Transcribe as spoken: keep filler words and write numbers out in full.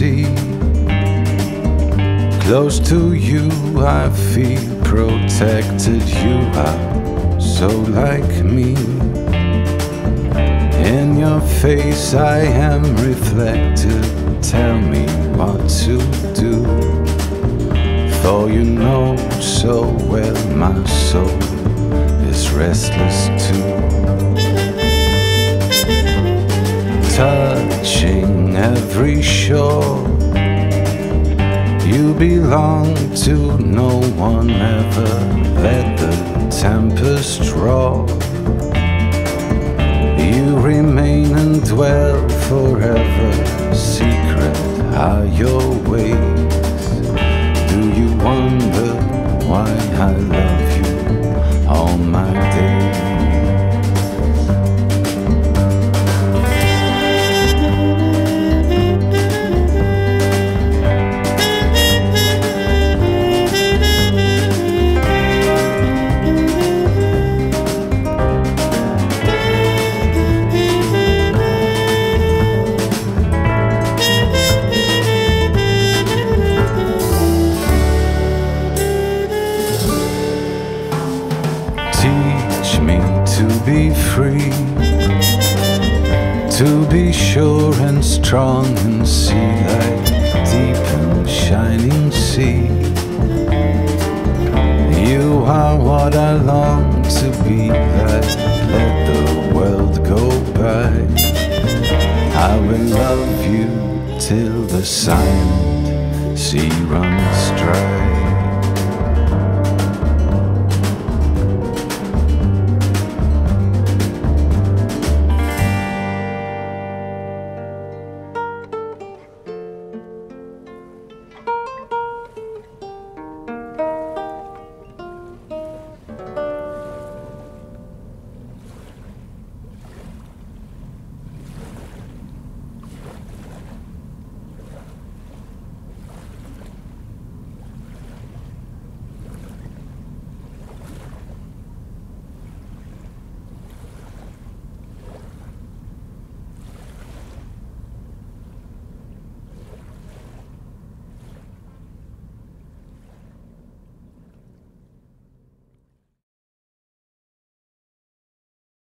sea. Close to you I feel protected, you are so like me. In your face I am reflected, tell me what to do. For you know so well my soul is restless too. Touching every shore, you belong to no one ever. Let the tempest roar. You remain and dwell forever. Secret are your ways. Do you wonder why I love you all my days? Teach me to be free, to be sure and strong and see like deep and shining sea. You are what I long to be like. Let the world go by. I will love you till the silent sea runs dry.